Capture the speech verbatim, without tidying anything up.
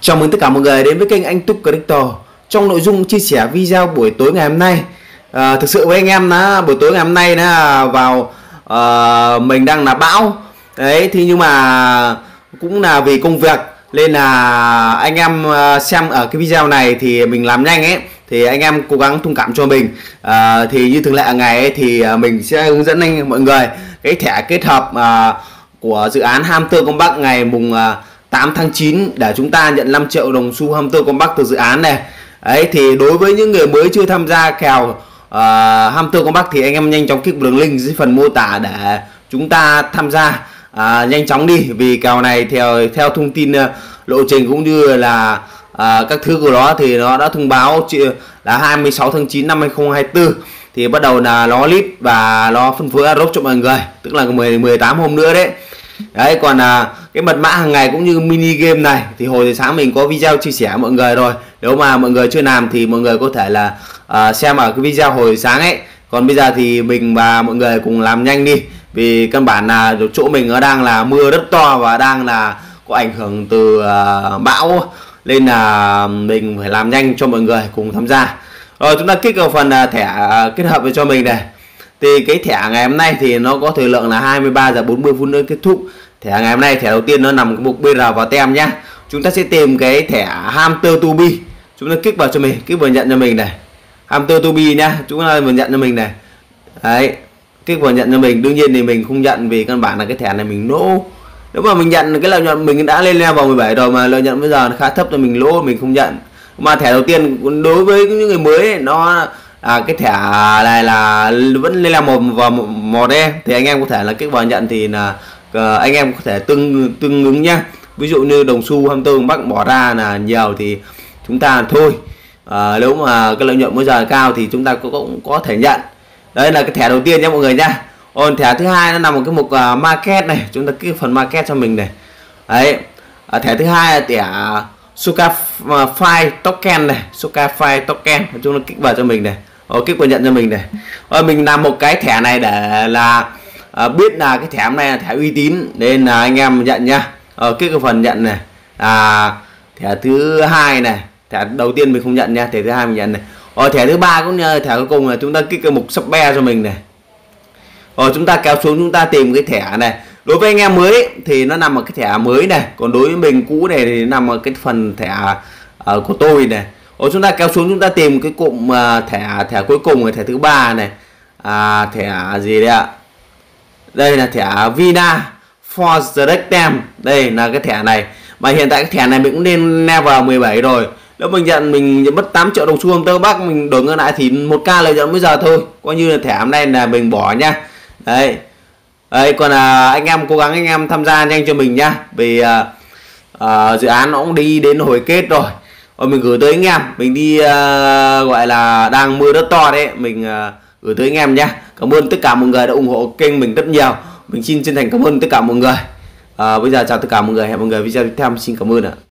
Chào mừng tất cả mọi người đến với kênh Anh Túc Crypto. Trong nội dung chia sẻ video buổi tối ngày hôm nay, à, thực sự với anh em là buổi tối ngày hôm nay là vào à, mình đang là bão đấy, thì nhưng mà cũng là vì công việc nên là anh em xem ở cái video này thì mình làm nhanh ấy, thì anh em cố gắng thông cảm cho mình. à, thì như thường lệ ngày ấy, thì mình sẽ hướng dẫn anh mọi người cái thẻ kết hợp à, của dự án Hamster Combat ngày mùng à, tám tháng chín để chúng ta nhận năm triệu đồng xu Hamster Combat từ dự án này. Đấy, thì đối với những người mới chưa tham gia kèo uh, Hamster Combat thì anh em nhanh chóng kích đường link dưới phần mô tả để chúng ta tham gia uh, nhanh chóng đi, vì kèo này theo theo thông tin uh, lộ trình cũng như là uh, các thứ của nó thì nó đã thông báo là hai mươi sáu tháng chín năm hai nghìn không trăm hai mươi tư thì bắt đầu là nó list và nó phân phối airdrop cho mọi người, tức là mười mười tám hôm nữa đấy. Đấy, còn à, cái mật mã hàng ngày cũng như mini game này thì hồi sáng mình có video chia sẻ mọi người rồi. Nếu mà mọi người chưa làm thì mọi người có thể là à, xem ở cái video hồi sáng ấy. Còn bây giờ thì mình và mọi người cùng làm nhanh đi, vì căn bản là chỗ mình nó đang là mưa rất to và đang là có ảnh hưởng từ à, bão, nên là mình phải làm nhanh cho mọi người cùng tham gia. Rồi chúng ta kích vào phần à, thẻ à, kết hợp cho mình này. Thì cái thẻ ngày hôm nay thì nó có thời lượng là hai mươi ba giờ bốn mươi phút nữa kết thúc. Thẻ ngày hôm nay thẻ đầu tiên nó nằm cái mục bê rờ vào tem nhá. Chúng ta sẽ tìm cái thẻ Hamster to be. Chúng ta kích vào cho mình, kích vào nhận cho mình này. Hamster to be nhá, chúng ta vừa nhận cho mình này. Đấy, kích vào nhận cho mình. Đương nhiên thì mình không nhận vì căn bản là cái thẻ này mình lỗ. Nếu mà mình nhận cái lợi nhuận mình đã lên level mười bảy rồi mà lợi nhuận bây giờ nó khá thấp thì mình lỗ, mình không nhận. Mà thẻ đầu tiên đối với những người mới ấy, nó À, cái thẻ này là vẫn lên là một và một, một đấy, thì anh em có thể là kích vào nhận thì là uh, anh em có thể tương tương ứng nhá. Ví dụ như đồng xu Hamster Combat bỏ ra là nhiều thì chúng ta thôi, uh, nếu mà cái lợi nhuận bây giờ cao thì chúng ta cũng, cũng có thể nhận. Đấy là cái thẻ đầu tiên nhé mọi người nhá. Còn thẻ thứ hai nó nằm ở cái mục uh, market này, chúng ta kích phần market cho mình này. Đấy, uh, thẻ thứ hai là thẻ Socafy token này, Socafy token, chúng ta kích vào cho mình này. Rồi, kích vào nhận cho mình này. Rồi, mình làm một cái thẻ này để là à, biết là cái thẻ này là thẻ uy tín nên là anh em nhận nhá. Rồi, kích vào phần nhận này. À, thẻ thứ hai này, thẻ đầu tiên mình không nhận nha, thẻ thứ hai mình nhận này. Rồi, thẻ thứ ba cũng như thẻ cuối cùng là chúng ta kích vào mục shopper cho mình này. Rồi, chúng ta kéo xuống chúng ta tìm cái thẻ này. Đối với anh em mới thì nó nằm ở cái thẻ mới này, còn đối với mình cũ này thì nằm ở cái phần thẻ uh, của tôi này. Rồi, chúng ta kéo xuống chúng ta tìm cái cụm uh, thẻ thẻ cuối cùng là thẻ thứ ba này, à, thẻ gì đấy ạ? Đây là thẻ Vina for the Direct Time. Đây là cái thẻ này, mà hiện tại cái thẻ này mình cũng lên level mười bảy rồi. Nếu mình nhận mình nhận mất tám triệu đồng xu Hamster Combat, mình đổi ngược lại thì một k lợi nhuận bây giờ thôi, coi như là thẻ hôm nay là mình bỏ nhá. Đấy. Đấy, còn à, anh em cố gắng anh em tham gia nhanh cho mình nhá, vì à, à, dự án nó cũng đi đến hồi kết rồi. Rồi, mình gửi tới anh em, mình đi uh, gọi là đang mưa rất to đấy, mình uh, gửi tới anh em nhé. Cảm ơn tất cả mọi người đã ủng hộ kênh mình rất nhiều, mình xin chân thành cảm ơn tất cả mọi người. uh, Bây giờ chào tất cả mọi người, hẹn mọi người video tiếp theo, xin cảm ơn ạ.